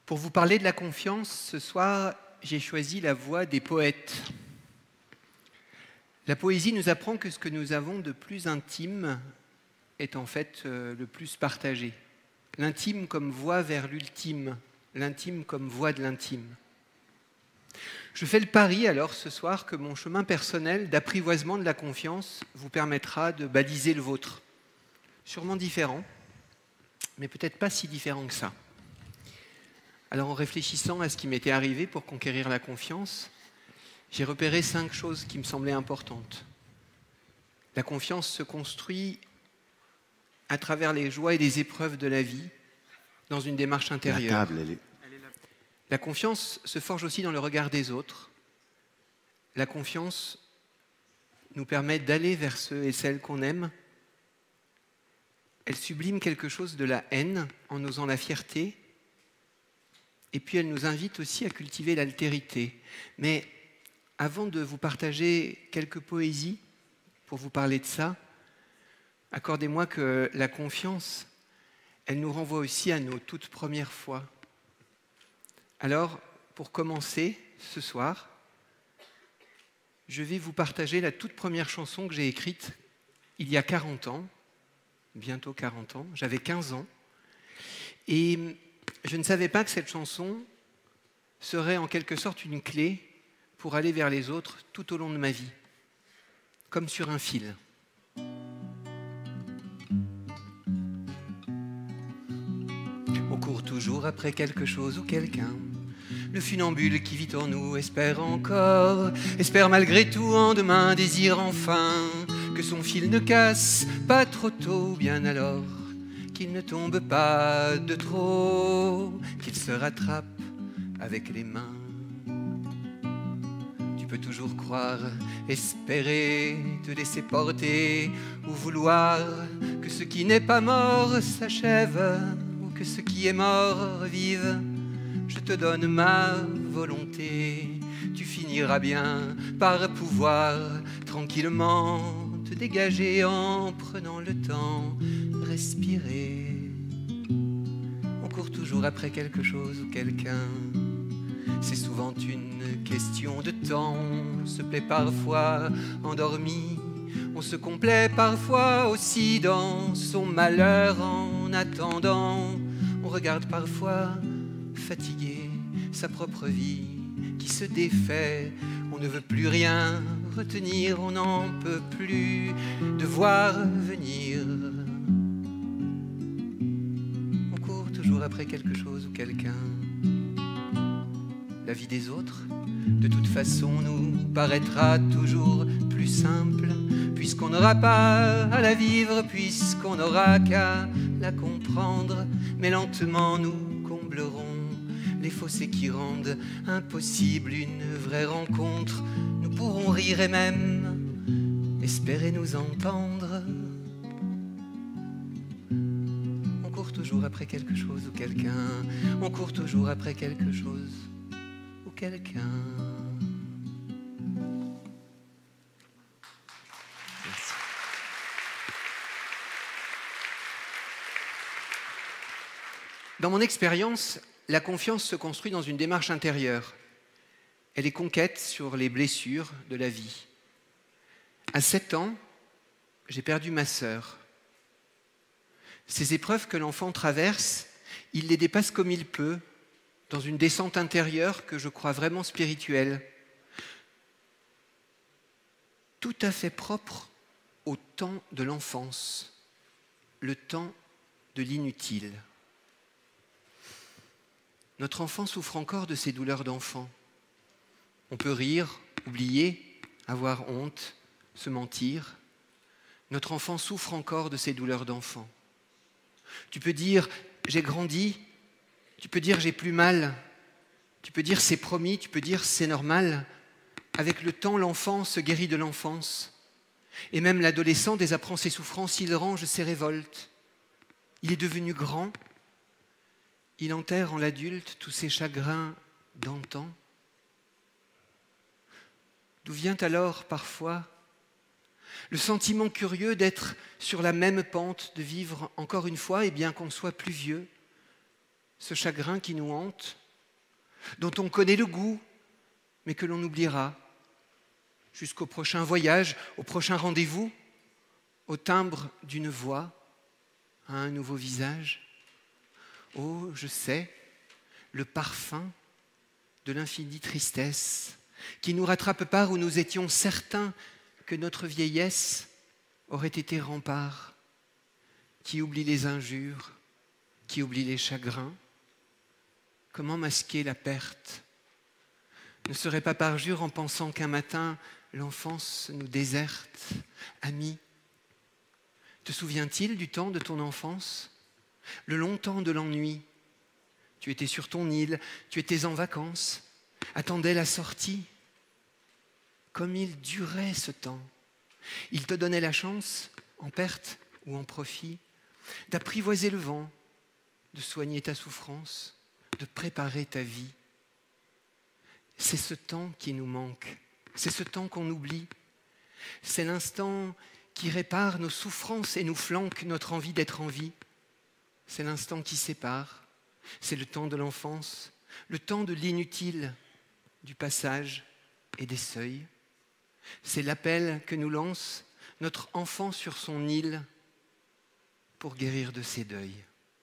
Pour vous parler de la confiance, ce soir, j'ai choisi la voix des poètes. La poésie nous apprend que ce que nous avons de plus intime est en fait le plus partagé. L'intime comme voie vers l'ultime, l'intime comme voie de l'intime. Je fais le pari alors ce soir que mon chemin personnel d'apprivoisement de la confiance vous permettra de baliser le vôtre. Sûrement différent, mais peut-être pas si différent que ça. Alors en réfléchissant à ce qui m'était arrivé pour conquérir la confiance, j'ai repéré 5 choses qui me semblaient importantes. La confiance se construit à travers les joies et les épreuves de la vie, dans une démarche intérieure. La table, elle est... La confiance se forge aussi dans le regard des autres. La confiance nous permet d'aller vers ceux et celles qu'on aime. Elle sublime quelque chose de la haine en osant la fierté. Et puis elle nous invite aussi à cultiver l'altérité. Mais avant de vous partager quelques poésies pour vous parler de ça, accordez-moi que la confiance, elle nous renvoie aussi à nos toutes premières fois. Alors, pour commencer, ce soir, je vais vous partager la toute première chanson que j'ai écrite il y a 40 ans, bientôt 40 ans, j'avais 15 ans, et je ne savais pas que cette chanson serait en quelque sorte une clé pour aller vers les autres tout au long de ma vie, comme sur un fil. On court toujours après quelque chose ou quelqu'un. Le funambule qui vit en nous espère encore, espère malgré tout en demain, désire enfin que son fil ne casse pas trop tôt, bien alors qu'il ne tombe pas de trop, qu'il se rattrape avec les mains. Tu peux toujours croire, espérer, te laisser porter ou vouloir que ce qui n'est pas mort s'achève ou que ce qui est mort vive. Je te donne ma volonté, tu finiras bien par pouvoir tranquillement te dégager en prenant le temps, respirer. On court toujours après quelque chose ou quelqu'un, c'est souvent une question de temps. On se plaît parfois endormi, on se complaît parfois aussi dans son malheur en attendant. On regarde parfois fatigué sa propre vie qui se défait. On ne veut plus rien retenir, on n'en peut plus de voir venir. On court toujours après quelque chose ou quelqu'un. La vie des autres, de toute façon, nous paraîtra toujours plus simple, puisqu'on n'aura pas à la vivre, puisqu'on n'aura qu'à la comprendre. Mais lentement nous comblerons les fossés qui rendent impossible une vraie rencontre. Nous pourrons rire et même espérer nous entendre. On court toujours après quelque chose ou quelqu'un. On court toujours après quelque chose ou quelqu'un. Merci. Dans mon expérience, la confiance se construit dans une démarche intérieure. Elle est conquête sur les blessures de la vie. À 7 ans, j'ai perdu ma sœur. Ces épreuves que l'enfant traverse, il les dépasse comme il peut, dans une descente intérieure que je crois vraiment spirituelle, tout à fait propre au temps de l'enfance, le temps de l'inutile. Notre enfant souffre encore de ses douleurs d'enfant. On peut rire, oublier, avoir honte, se mentir. Notre enfant souffre encore de ses douleurs d'enfant. Tu peux dire « j'ai grandi », tu peux dire « j'ai plus mal », tu peux dire « c'est promis », tu peux dire « c'est normal ». Avec le temps, l'enfant se guérit de l'enfance. Et même l'adolescent désapprend ses souffrances, il range ses révoltes. Il est devenu grand. Il enterre en l'adulte tous ses chagrins d'antan. D'où vient alors parfois le sentiment curieux d'être sur la même pente, de vivre encore une fois, et bien qu'on soit plus vieux, ce chagrin qui nous hante, dont on connaît le goût, mais que l'on oubliera, jusqu'au prochain voyage, au prochain rendez-vous, au timbre d'une voix, à un nouveau visage. Oh, je sais, le parfum de l'infinie tristesse qui nous rattrape par où nous étions certains que notre vieillesse aurait été rempart, qui oublie les injures, qui oublie les chagrins. Comment masquer la perte? Ne serait pas parjure en pensant qu'un matin l'enfance nous déserte? Ami, te souvient-il du temps de ton enfance? Le long temps de l'ennui. Tu étais sur ton île, tu étais en vacances, attendais la sortie. Comme il durait ce temps. Il te donnait la chance, en perte ou en profit, d'apprivoiser le vent, de soigner ta souffrance, de préparer ta vie. C'est ce temps qui nous manque, c'est ce temps qu'on oublie. C'est l'instant qui répare nos souffrances et nous flanque notre envie d'être en vie. C'est l'instant qui sépare, c'est le temps de l'enfance, le temps de l'inutile, du passage et des seuils. C'est l'appel que nous lance notre enfant sur son île pour guérir de ses deuils.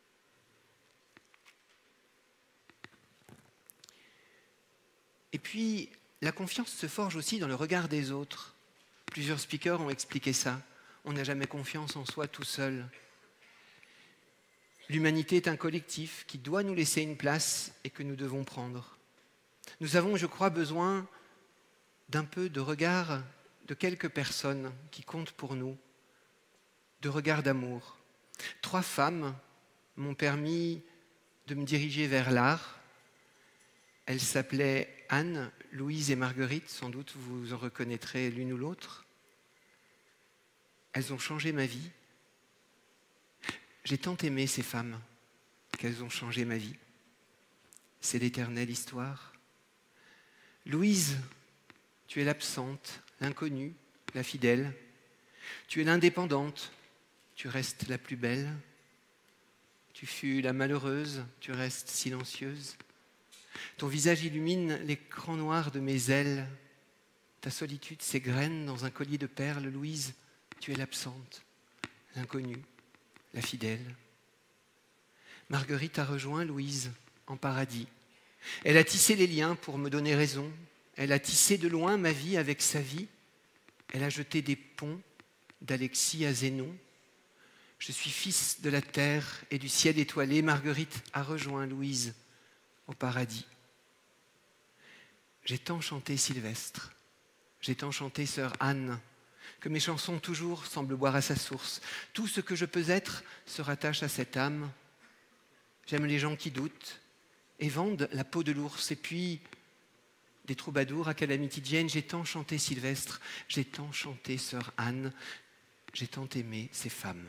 Et puis, la confiance se forge aussi dans le regard des autres. Plusieurs speakers ont expliqué ça. On n'a jamais confiance en soi tout seul. L'humanité est un collectif qui doit nous laisser une place et que nous devons prendre. Nous avons, je crois, besoin d'un peu de regard de quelques personnes qui comptent pour nous, de regard d'amour. 3 femmes m'ont permis de me diriger vers l'art. Elles s'appelaient Anne, Louise et Marguerite, sans doute vous en reconnaîtrez l'une ou l'autre. Elles ont changé ma vie. J'ai tant aimé ces femmes qu'elles ont changé ma vie. C'est l'éternelle histoire. Louise, tu es l'absente, l'inconnue, la fidèle. Tu es l'indépendante, tu restes la plus belle. Tu fus la malheureuse, tu restes silencieuse. Ton visage illumine l'écran noir de mes ailes. Ta solitude s'égrène dans un collier de perles. Louise, tu es l'absente, l'inconnue, la fidèle. Marguerite a rejoint Louise en paradis. Elle a tissé les liens pour me donner raison. Elle a tissé de loin ma vie avec sa vie. Elle a jeté des ponts d'Alexis à Zénon. Je suis fils de la terre et du ciel étoilé. Marguerite a rejoint Louise au paradis. J'ai tant chanté Sylvestre, j'ai tant chanté sœur Anne, que mes chansons toujours semblent boire à sa source. Tout ce que je peux être se rattache à cette âme. J'aime les gens qui doutent et vendent la peau de l'ours. Et puis, des troubadours à Calamity Jane, j'ai tant chanté Sylvestre, j'ai tant chanté sœur Anne, j'ai tant aimé ces femmes.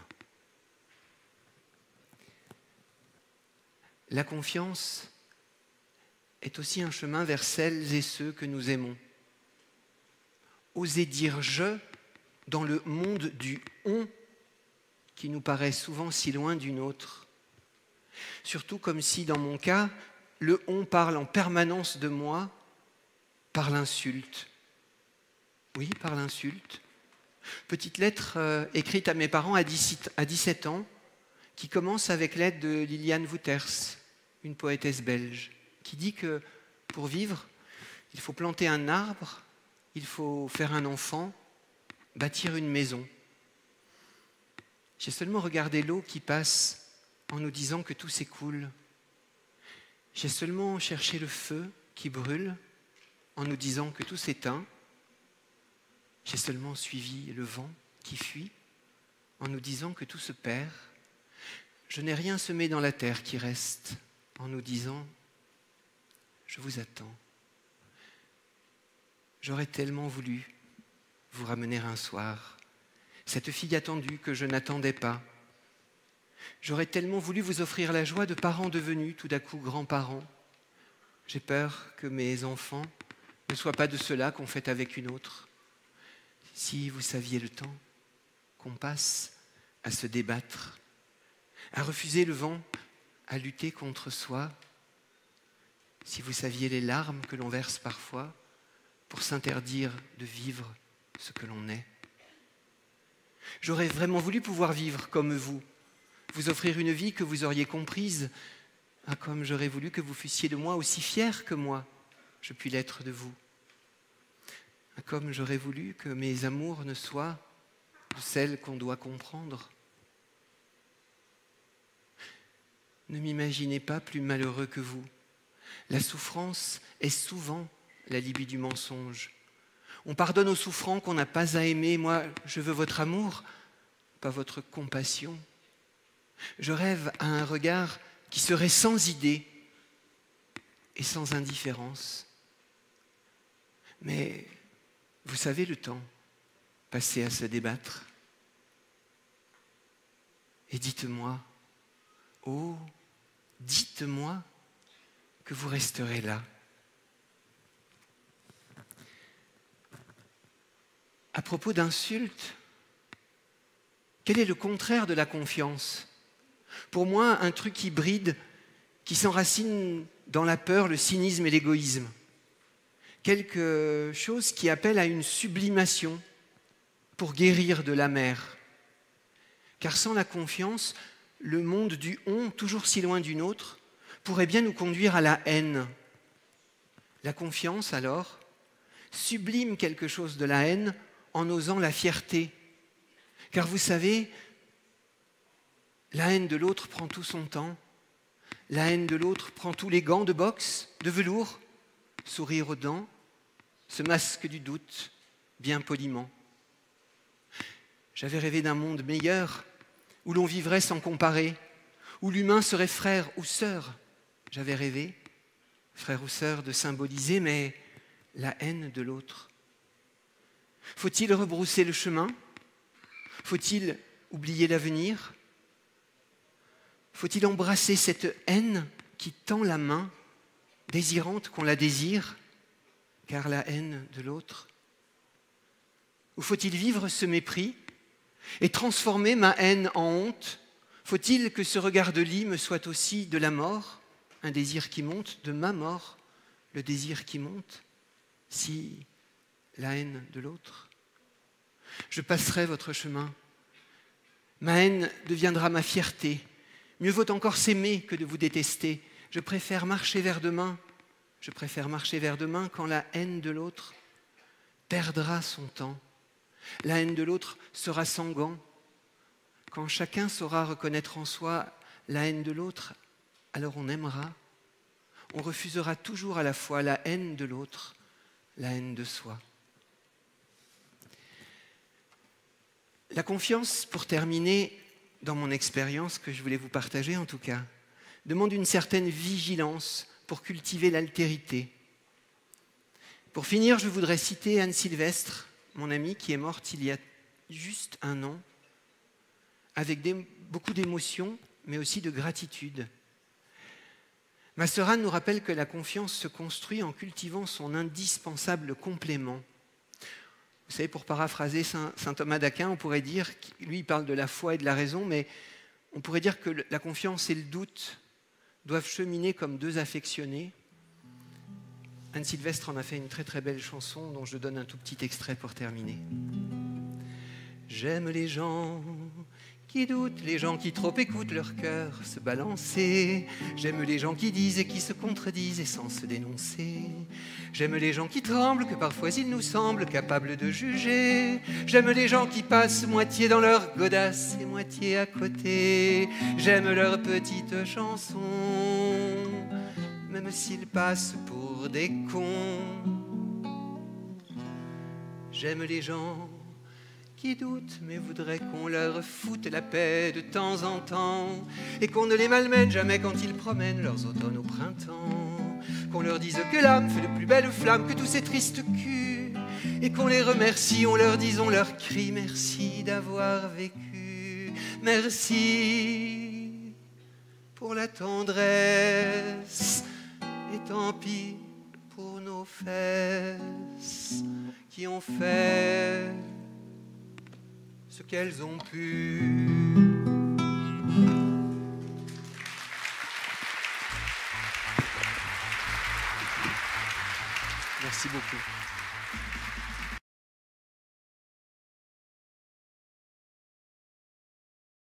La confiance est aussi un chemin vers celles et ceux que nous aimons. Oser dire « je » dans le monde du « on » qui nous paraît souvent si loin d'une autre. Surtout comme si, dans mon cas, le « on » parle en permanence de moi par l'insulte. Oui, par l'insulte. Petite lettre écrite à mes parents à 17 ans, qui commence avec l'aide de Liliane Wouters, une poétesse belge, qui dit que pour vivre, il faut planter un arbre, il faut faire un enfant, bâtir une maison. J'ai seulement regardé l'eau qui passe en nous disant que tout s'écoule. J'ai seulement cherché le feu qui brûle en nous disant que tout s'éteint. J'ai seulement suivi le vent qui fuit en nous disant que tout se perd. Je n'ai rien semé dans la terre qui reste en nous disant « Je vous attends ». J'aurais tellement voulu vous ramener un soir, cette fille attendue que je n'attendais pas. J'aurais tellement voulu vous offrir la joie de parents devenus tout à coup grands-parents. J'ai peur que mes enfants ne soient pas de ceux-là qu'on fait avec une autre. Si vous saviez le temps qu'on passe à se débattre, à refuser le vent à lutter contre soi, si vous saviez les larmes que l'on verse parfois pour s'interdire de vivre ce que l'on est. J'aurais vraiment voulu pouvoir vivre comme vous offrir une vie que vous auriez comprise, comme j'aurais voulu que vous fussiez de moi aussi fiers que moi, je puis l'être de vous. Comme j'aurais voulu que mes amours ne soient de celles qu'on doit comprendre. Ne m'imaginez pas plus malheureux que vous. La souffrance est souvent l'alibi du mensonge. On pardonne aux souffrants qu'on n'a pas à aimer. Moi, je veux votre amour, pas votre compassion. Je rêve à un regard qui serait sans idée et sans indifférence. Mais vous savez le temps passé à se débattre. Et dites-moi, oh, dites-moi que vous resterez là. À propos d'insultes, quel est le contraire de la confiance ? Pour moi, un truc hybride qui s'enracine dans la peur, le cynisme et l'égoïsme. Quelque chose qui appelle à une sublimation pour guérir de l'amer. Car sans la confiance, le monde du « on », toujours si loin du nôtre, pourrait bien nous conduire à la haine. La confiance, alors, sublime quelque chose de la haine en osant la fierté. Car vous savez, la haine de l'autre prend tout son temps. La haine de l'autre prend tous les gants de boxe, de velours, sourire aux dents, ce masque du doute, bien poliment. J'avais rêvé d'un monde meilleur, où l'on vivrait sans comparer, où l'humain serait frère ou sœur. J'avais rêvé, frère ou sœur, de symboliser, mais la haine de l'autre. Faut-il rebrousser le chemin ? Faut-il oublier l'avenir ? Faut-il embrasser cette haine qui tend la main, désirante qu'on la désire, car la haine de l'autre ? Ou faut-il vivre ce mépris et transformer ma haine en honte ? Faut-il que ce regard de lit me soit aussi de la mort, un désir qui monte, de ma mort, le désir qui monte, si la haine de l'autre ? Je passerai votre chemin. Ma haine deviendra ma fierté. Mieux vaut encore s'aimer que de vous détester. Je préfère marcher vers demain. Je préfère marcher vers demain quand la haine de l'autre perdra son temps. La haine de l'autre sera sans gants. Quand chacun saura reconnaître en soi la haine de l'autre, alors on aimera. On refusera toujours à la fois la haine de l'autre, la haine de soi. La confiance, pour terminer, dans mon expérience que je voulais vous partager en tout cas, demande une certaine vigilance pour cultiver l'altérité. Pour finir, je voudrais citer Anne Sylvestre, mon amie qui est morte il y a juste un an, avec beaucoup d'émotions, mais aussi de gratitude. Ma sœur Anne nous rappelle que la confiance se construit en cultivant son indispensable complément. Vous savez, pour paraphraser saint Thomas d'Aquin, on pourrait dire, lui il parle de la foi et de la raison, mais on pourrait dire que la confiance et le doute doivent cheminer comme deux affectionnés. Anne Sylvestre en a fait une très très belle chanson dont je donne un tout petit extrait pour terminer. J'aime les gens qui doutent, les gens qui trop écoutent leur cœur se balancer. J'aime les gens qui disent et qui se contredisent et sans se dénoncer. J'aime les gens qui tremblent, que parfois ils nous semblent capables de juger. J'aime les gens qui passent moitié dans leur godasse et moitié à côté. J'aime leurs petites chansons, même s'ils passent pour des cons. J'aime les gens qui doutent, mais voudraient qu'on leur foute la paix de temps en temps, et qu'on ne les malmène jamais quand ils promènent leurs automnes au printemps, qu'on leur dise que l'âme fait de plus belles flammes que tous ces tristes culs, et qu'on les remercie, on leur dise, on leur crie merci d'avoir vécu, merci pour la tendresse, et tant pis pour nos fesses qui ont fait ce qu'elles ont pu. Merci beaucoup.